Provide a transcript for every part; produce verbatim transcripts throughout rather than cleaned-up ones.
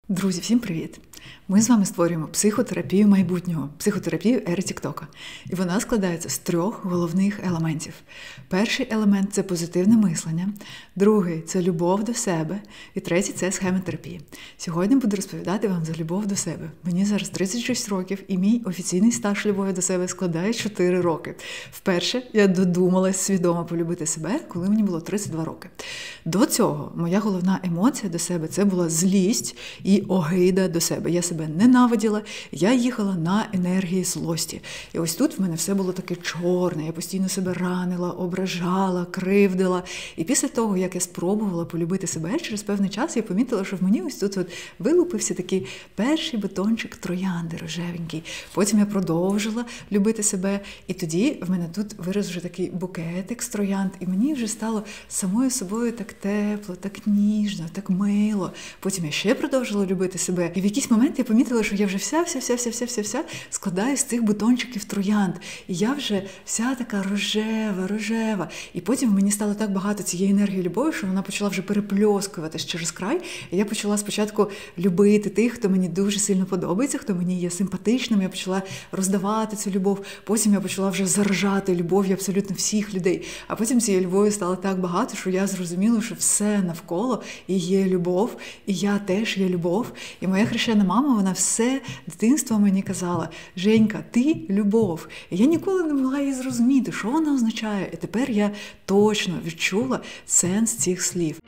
Друзі, всім привіт! Ми з вами створюємо психотерапію майбутнього, психотерапію ери Тіктока. І вона складається з трьох головних елементів. Перший елемент – це позитивне мислення, другий – це любов до себе, і третій – це схемотерапія. Сьогодні буду розповідати вам за любов до себе. Мені зараз тридцять шість років, і мій офіційний стаж любові до себе складає чотири роки. Вперше я додумалась свідомо полюбити себе, коли мені було тридцять два роки. До цього моя головна емоція до себе – це була злість і огида до себе. Я себе ненавиділа, я їхала на енергії злості. І ось тут в мене все було таке чорне, я постійно себе ранила, ображала, кривдила. І після того, як я спробувала полюбити себе, через певний час я помітила, що в мені ось тут от вилупився такий перший бутончик троянди рожевенький. Потім я продовжила любити себе, і тоді в мене тут вирос вже такий букетик з троянд, і мені вже стало самою собою так тепло, так ніжно, так мило. Потім я ще продовжила любити себе, і в якийсь момент я помітила, що я вже вся, вся, вся, вся, вся, вся, вся складаю з цих бутончиків троянд. І я вже вся така рожева, рожева. І потім мені стало так багато цієї енергії любові, що вона почала вже перепльоскуватись через край. І я почала спочатку любити тих, хто мені дуже сильно подобається, хто мені є симпатичним. Я почала роздавати цю любов. Потім я почала вже заражати любов'ю абсолютно всіх людей. А потім цієї любові стало так багато, що я зрозуміла, що все навколо і є любов, і я теж є любов. І моя хрещена мама, вона все дитинство мені казала: Женька, ти любов. І я ніколи не могла її зрозуміти, що вона означає. І тепер я точно відчула сенс цих слів.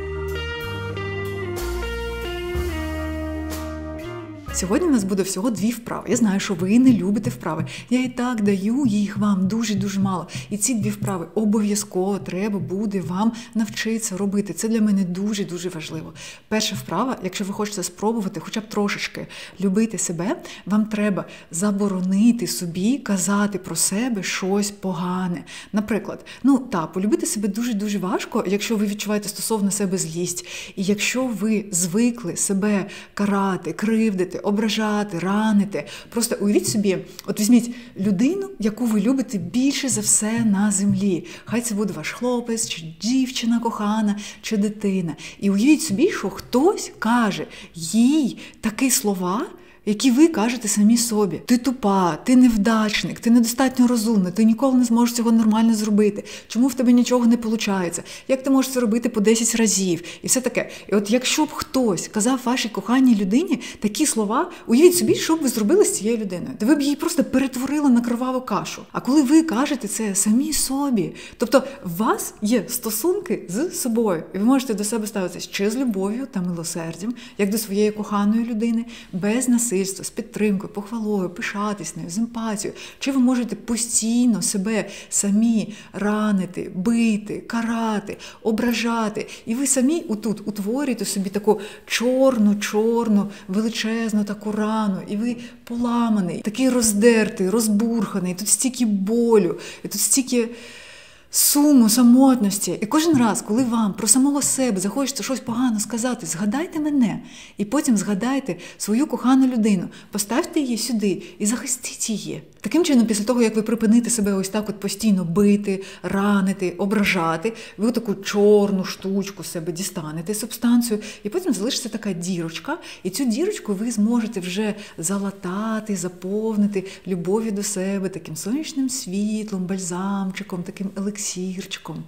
Сьогодні у нас буде всього дві вправи. Я знаю, що ви не любите вправи. Я і так даю їх вам дуже-дуже мало. І ці дві вправи обов'язково треба буде вам навчитися робити. Це для мене дуже-дуже важливо. Перша вправа, якщо ви хочете спробувати хоча б трошечки любити себе, вам треба заборонити собі казати про себе щось погане. Наприклад, ну так, полюбити себе дуже-дуже важко, якщо ви відчуваєте стосовно себе злість. І якщо ви звикли себе карати, кривдити, ображати, ранити. Просто уявіть собі, от візьміть людину, яку ви любите більше за все на землі. Хай це буде ваш хлопець, чи дівчина кохана, чи дитина. І уявіть собі, що хтось каже їй такі слова, які ви кажете самі собі. Ти тупа, ти невдачник, ти недостатньо розумна, ти ніколи не зможеш цього нормально зробити. Чому в тебе нічого не виходить? Як ти можеш це робити по десять разів? І все таке. І от якщо б хтось казав вашій коханій людині такі слова, уявіть собі, що б ви зробили з цією людиною. Та ви б її просто перетворили на кроваву кашу. А коли ви кажете це самі собі, тобто у вас є стосунки з собою, і ви можете до себе ставитися чи з любов'ю та милосердям, як до своєї коханої людини, без насильства, з підтримкою, похвалою, пишатись нею, з емпатією. Чи ви можете постійно себе самі ранити, бити, карати, ображати. І ви самі отут утворюєте собі таку чорну-чорну, величезну таку рану. І ви поламаний, такий роздертий, розбурханий, тут стільки болю, і тут стільки суму, самотності. І кожен раз, коли вам про самого себе захочеться щось погано сказати, згадайте мене. І потім згадайте свою кохану людину. Поставте її сюди і захистіть її. Таким чином, після того, як ви припините себе ось так от постійно бити, ранити, ображати, ви таку чорну штучку себе дістанете, субстанцію, і потім залишиться така дірочка, і цю дірочку ви зможете вже залатати, заповнити любов'ю до себе, таким сонячним світлом, бальзамчиком, таким елексірчиком.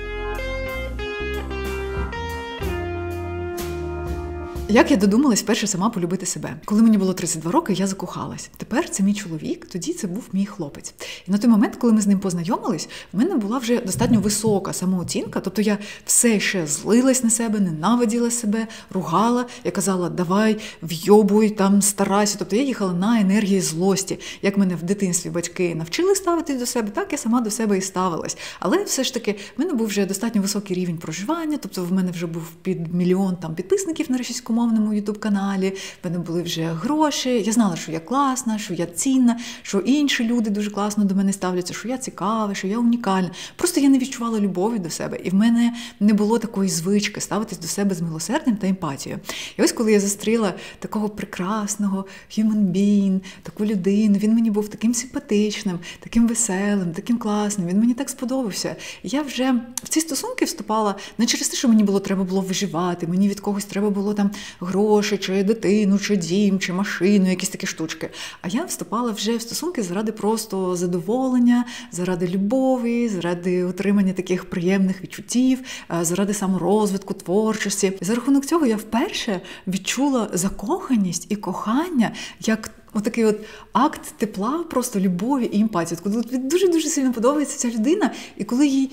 Як я додумалась вперше сама полюбити себе? Коли мені було тридцять два роки, я закохалась. Тепер це мій чоловік, тоді це був мій хлопець. І на той момент, коли ми з ним познайомились, в мене була вже достатньо висока самооцінка, тобто я все ще злилась на себе, ненавиділа себе, ругала, я казала: давай, вйобуй, там, старайся. Тобто я їхала на енергії злості. Як мене в дитинстві батьки навчили ставитись до себе, так я сама до себе і ставилась. Але все ж таки, в мене був вже достатньо високий рівень проживання, тобто в мене вже був під мільйон там підписників на російськомовному ютуб-каналі, в мене були вже гроші, я знала, що я класна, що я цінна, що інші люди дуже класно до мене ставляться, що я цікава, що я унікальна. Просто я не відчувала любові до себе, і в мене не було такої звички ставитись до себе з милосердям та емпатією. І ось коли я зустріла такого прекрасного human being, таку людину, він мені був таким симпатичним, таким веселим, таким класним, він мені так сподобався. І я вже в ці стосунки вступала не через те, що мені було треба було виживати, мені від когось треба було там гроші, чи дитину, чи дім, чи машину, якісь такі штучки. А я вступала вже в стосунки заради просто задоволення, заради любові, заради отримання таких приємних відчуттів, заради саморозвитку, творчості. І за рахунок цього я вперше відчула закоханість і кохання як отакий от акт тепла, просто любові і емпатії. Коли дуже-дуже сильно подобається ця людина, і коли їй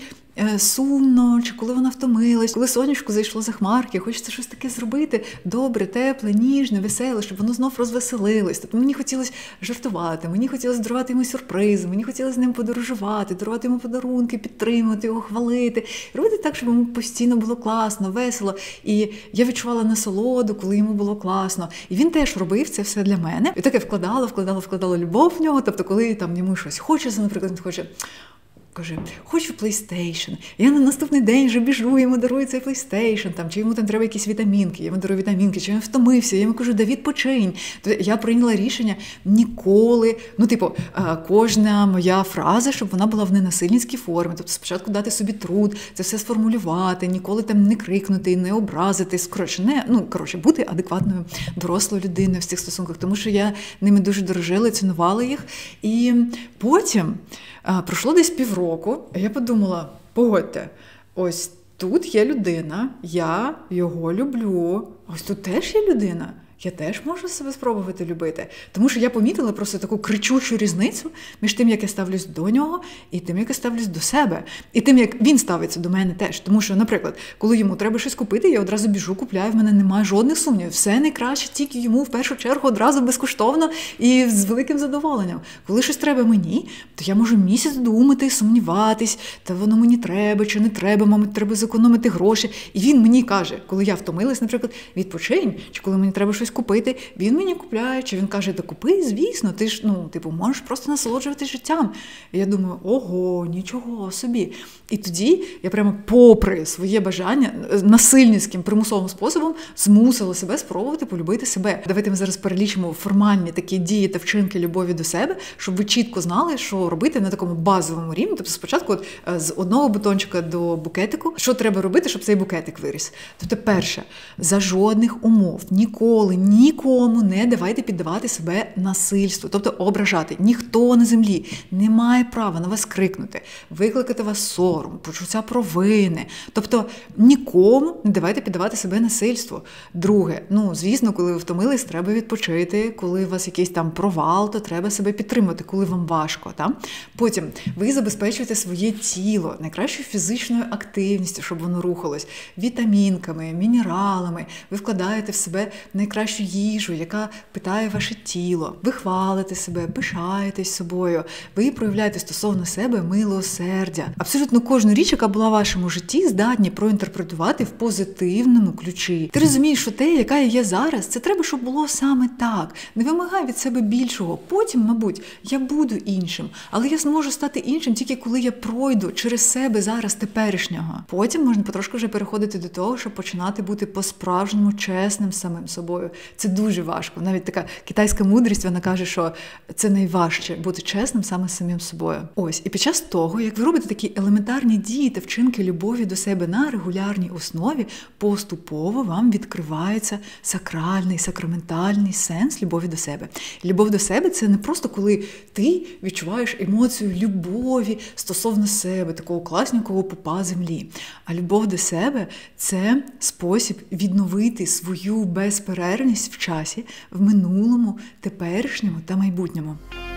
сумно, чи коли вона втомилась, коли сонечко зайшло за хмарки, хочеться щось таке зробити добре, тепле, ніжне, веселе, щоб воно знов розвеселилось. Тобто мені хотілося жартувати, мені хотілося дарувати йому сюрпризи, мені хотілося з ним подорожувати, дарувати йому подарунки, підтримувати його, хвалити, робити так, щоб йому постійно було класно, весело. І я відчувала насолоду, коли йому було класно. І він теж робив це все для мене. І таке вкладала, вкладала, вкладала любов в нього. Тобто, коли там йому щось хочеться, наприклад, він хоче... Каже, хочу PlayStation. Я на наступний день вже біжу, йому дарую цей PlayStation, там, чи йому там треба якісь вітамінки, я йому дарую вітамінки, чи він втомився, я йому кажу, да відпочинь. Тобто я прийняла рішення ніколи, ну, типу, кожна моя фраза, щоб вона була в ненасильницькій формі. Тобто спочатку дати собі труд, це все сформулювати, ніколи там не крикнути, не образитись, коротше, не, ну, коротше, бути адекватною дорослою людиною в цих стосунках, тому що я ними дуже дорожила, цінувала їх. І потім пройшло десь півроку, а я подумала, погодьте, ось тут є людина, я його люблю, ось тут теж є людина. Я теж можу себе спробувати любити. Тому що я помітила просто таку кричущу різницю між тим, як я ставлюсь до нього, і тим, як я ставлюсь до себе. І тим, як він ставиться до мене теж. Тому що, наприклад, коли йому треба щось купити, я одразу біжу, купляю, в мене немає жодних сумнівів. Все найкраще тільки йому в першу чергу одразу безкоштовно і з великим задоволенням. Коли щось треба мені, то я можу місяць думати, сумніватись, та воно мені треба чи не треба, мабуть, треба зекономити гроші. І він мені каже, коли я втомилась, наприклад, відпочинь, чи коли мені треба щось купити, він мені купляє, чи він каже, да купи, звісно, ти ж, ну, типу, можеш просто насолоджуватися життям. І я думаю, ого, нічого собі. І тоді я прямо попри своє бажання, насильницьким, примусовим способом змусила себе спробувати полюбити себе. Давайте ми зараз перелічимо формальні такі дії та вчинки любові до себе, щоб ви чітко знали, що робити на такому базовому рівні. Тобто спочатку от, з одного бутончика до букетику, що треба робити, щоб цей букетик виріс. Тобто перше, за жодних умов, ніколи, нікому не давайте піддавати себе насильству, тобто ображати. Ніхто на землі не має права на вас крикнути, викликати вас сором, почуття провини. Тобто нікому не давайте піддавати себе насильству. Друге, ну, звісно, коли ви втомились, треба відпочити, коли у вас якийсь там провал, то треба себе підтримати, коли вам важко. Та? Потім ви забезпечуєте своє тіло найкращою фізичною активністю, щоб воно рухалось, вітамінками, мінералами, ви вкладаєте в себе найкращу їжу, яка питає ваше тіло. Ви хвалите себе, пишаєтесь собою, ви проявляєте стосовно себе милосердя. Абсолютно кожну річ, яка була в вашому житті, здатні проінтерпретувати в позитивному ключі. Ти розумієш, що те, яка я є зараз, це треба, щоб було саме так. Не вимагай від себе більшого. Потім, мабуть, я буду іншим. Але я зможу стати іншим тільки коли я пройду через себе зараз теперішнього. Потім можна потрошку вже переходити до того, щоб починати бути по-справжньому чесним самим собою. Це дуже важко. Навіть така китайська мудрість, вона каже, що це найважче – бути чесним саме з самим собою. Ось. І під час того, як ви робите такі елементарні дії та вчинки любові до себе на регулярній основі, поступово вам відкривається сакральний, сакраментальний сенс любові до себе. Любов до себе – це не просто коли ти відчуваєш емоцію любові стосовно себе, такого класненького пупа землі. А любов до себе – це спосіб відновити свою безперервність в часі, в минулому, теперішньому та майбутньому.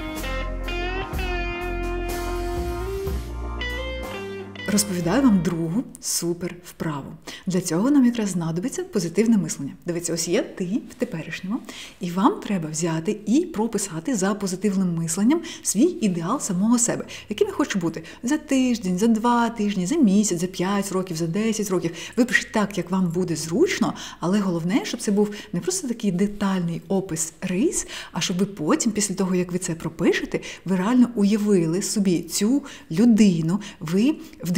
Розповідаю вам другу супер вправу. Для цього нам якраз знадобиться позитивне мислення. Дивіться, ось є ти в теперішньому, і вам треба взяти і прописати за позитивним мисленням свій ідеал самого себе. Яким я хочу бути за тиждень, за два тижні, за місяць, за п'ять років, за десять років. Ви пишіть так, як вам буде зручно, але головне, щоб це був не просто такий детальний опис рис, а щоб ви потім, після того, як ви це пропишете, ви реально уявили собі цю людину, ви вдихнули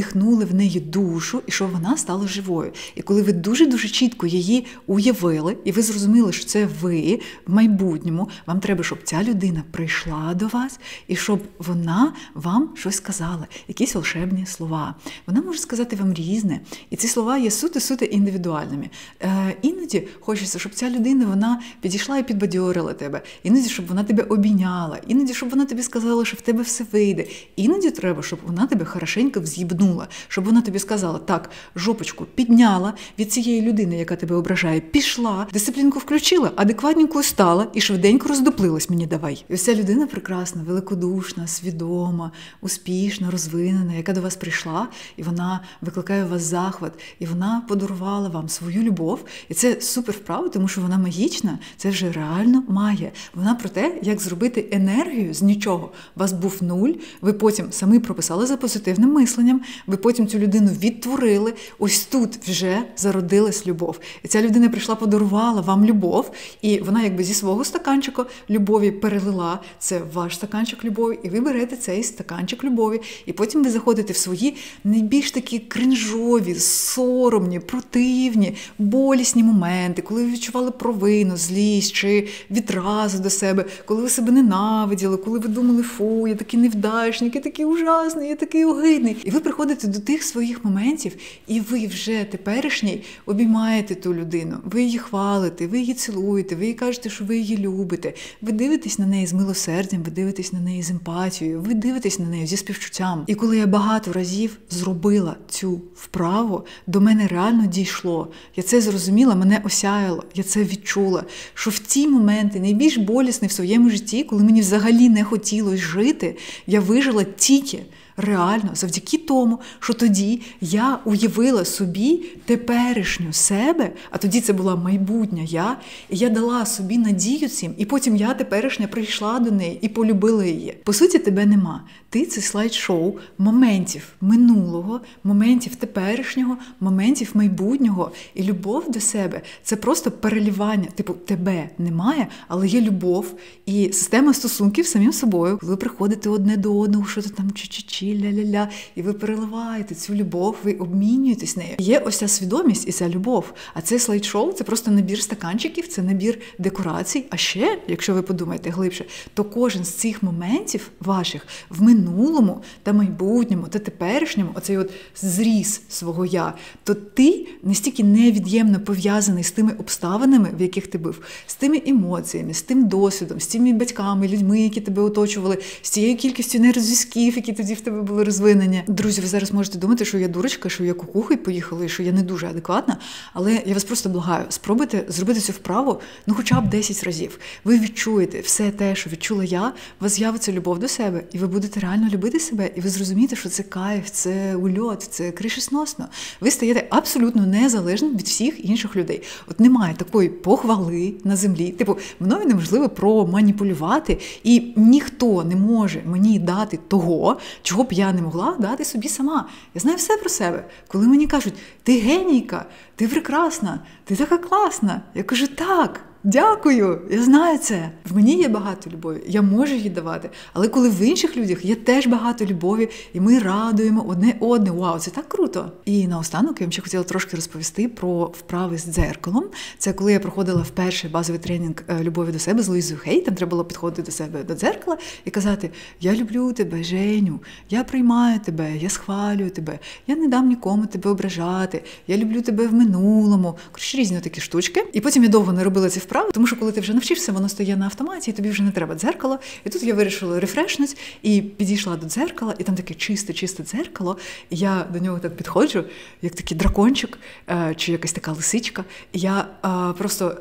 вдихнули в неї душу, і щоб вона стала живою. І коли ви дуже-дуже чітко її уявили, і ви зрозуміли, що це ви в майбутньому, вам треба, щоб ця людина прийшла до вас, і щоб вона вам щось сказала, якісь волшебні слова. Вона може сказати вам різне, і ці слова є суто-суто індивідуальними. Е, іноді хочеться, щоб ця людина, вона підійшла і підбадьорила тебе, іноді, щоб вона тебе обійняла, іноді, щоб вона тобі сказала, що в тебе все вийде, іноді треба, щоб вона тебе хорошенько вз'їбнула, щоб вона тобі сказала, так, жопочку підняла від цієї людини, яка тебе ображає, пішла, дисциплінку включила, адекватненько стала і швиденько роздуплилась мені давай. І ось ця людина прекрасна, великодушна, свідома, успішна, розвинена, яка до вас прийшла, і вона викликає у вас захват, і вона подарувала вам свою любов. І це супер вправа, тому що вона магічна, це вже реально магія. Вона про те, як зробити енергію з нічого. У вас був нуль, ви потім самі прописали за позитивним мисленням, ви потім цю людину відтворили, ось тут вже зародилась любов. І ця людина прийшла, подарувала вам любов, і вона якби зі свого стаканчика любові перелила, це ваш стаканчик любові, і ви берете цей стаканчик любові, і потім ви заходите в свої найбільш такі кринжові, соромні, противні, болісні моменти, коли ви відчували провину, злість чи відразу до себе, коли ви себе ненавиділи, коли ви думали, фу, я такий невдачник, я такий ужасний, я такий огидний. І ви приходите до тих своїх моментів, і ви вже теперішній обіймаєте ту людину, ви її хвалите, ви її цілуєте, ви їй кажете, що ви її любите, ви дивитесь на неї з милосердям, ви дивитесь на неї з емпатією, ви дивитесь на неї зі співчуттям. І коли я багато разів зробила цю вправу, до мене реально дійшло. Я це зрозуміла, мене осяяло, я це відчула, що в ті моменти найбільш болісні в своєму житті, коли мені взагалі не хотілося жити, я вижила тільки реально завдяки тому, що тоді я уявила собі теперішню себе, а тоді це була майбутня я, і я дала собі надію цим, і потім я теперішня прийшла до неї і полюбила її. По суті, тебе нема. Ти – це слайд-шоу моментів минулого, моментів теперішнього, моментів майбутнього. І любов до себе – це просто перелівання. Типу, тебе немає, але є любов і система стосунків з самим собою. Коли ви приходите одне до одного, що то там чи-чи-чи, ля-ля-ля, і ви переливаєте цю любов, ви обмінюєтесь нею. Є ось ця свідомість і ця любов. А це слайд-шоу – це просто набір стаканчиків, це набір декорацій. А ще, якщо ви подумаєте глибше, то кожен з цих моментів ваших в минулому та майбутньому та теперішньому, оцей от зріз свого я, то ти настільки невід'ємно пов'язаний з тими обставинами, в яких ти був, з тими емоціями, з тим досвідом, з тими батьками, людьми, які тебе оточували, з цією кількістю нейрозв'язків, які тоді в тебе були розвинені. Друзі, ви зараз можете думати, що я дурочка, що я кукуха і поїхала, і що я не дуже адекватна, але я вас просто благаю, спробуйте зробити цю вправу, ну хоча б десять разів. Ви відчуєте все те, що відчула я, у вас з'явиться любов до себе, і ви будете реально любити себе, і ви зрозумієте, що це кайф, це ульот, це кришесносно. Ви стаєте абсолютно незалежним від всіх інших людей. От немає такої похвали на землі. Типу, мною неможливо проманіпулювати, і ніхто не може мені дати того, чого б я не могла дати собі сама. Я знаю все про себе. Коли мені кажуть, ти генійка, ти прекрасна, ти така класна. Я кажу, так. Дякую, я знаю це. В мені є багато любові, я можу її давати. Але коли в інших людях є теж багато любові, і ми радуємо одне одне, вау, це так круто. І наостанок я вам ще хотіла трошки розповісти про вправи з дзеркалом. Це коли я проходила вперше базовий тренінг любові до себе з Луїзою Хей, там треба було підходити до себе до дзеркала і казати, я люблю тебе, Женю, я приймаю тебе, я схвалюю тебе, я не дам нікому тебе ображати, я люблю тебе в минулому. Коротше, різні такі штучки. І потім я довго не робила ці вправи, тому що коли ти вже навчився, воно стає на автоматі, і тобі вже не треба дзеркало. І тут я вирішила рефрешнути і підійшла до дзеркала, і там таке чисте-чисте дзеркало, і я до нього так підходжу, як такий дракончик, чи якась така лисичка. І я просто...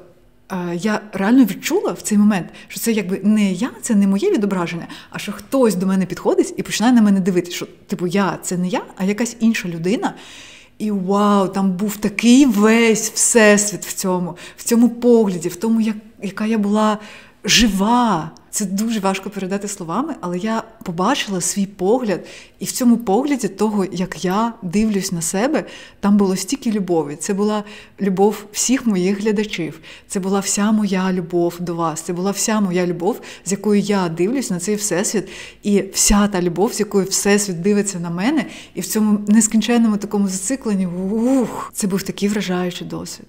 Я реально відчула в цей момент, що це якби не я, це не моє відображення, а що хтось до мене підходить і починає на мене дивитися, що типу я – це не я, а якась інша людина. І вау, там був такий весь всесвіт в цьому, в цьому погляді, в тому, як, яка я була жива. Це дуже важко передати словами, але я побачила свій погляд, і в цьому погляді того, як я дивлюсь на себе, там було стільки любові. Це була любов всіх моїх глядачів, це була вся моя любов до вас, це була вся моя любов, з якою я дивлюсь на цей всесвіт, і вся та любов, з якою всесвіт дивиться на мене, і в цьому нескінченному такому зацикленні, ух, це був такий вражаючий досвід.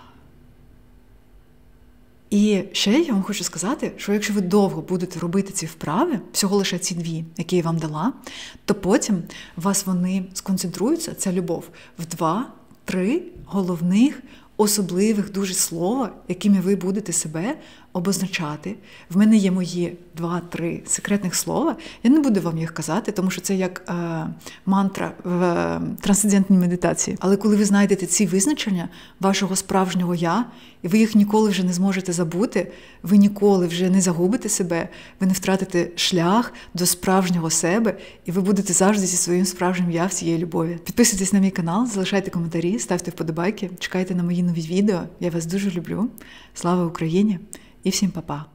І ще я вам хочу сказати, що якщо ви довго будете робити ці вправи, всього лише ці дві, які я вам дала, то потім у вас вони сконцентруються, ця любов, в два-три головних, особливих дуже слова, якими ви будете себе обозначати. В мене є мої два-три секретних слова. Я не буду вам їх казати, тому що це як е, мантра в е, трансцендентній медитації. Але коли ви знайдете ці визначення вашого справжнього «я», і ви їх ніколи вже не зможете забути, ви ніколи вже не загубите себе, ви не втратите шлях до справжнього себе, і ви будете завжди зі своїм справжнім «я» в цієї любові. Підписуйтесь на мій канал, залишайте коментарі, ставте вподобайки, чекайте на мої нові відео. Я вас дуже люблю. Слава Україні! І всім па-па!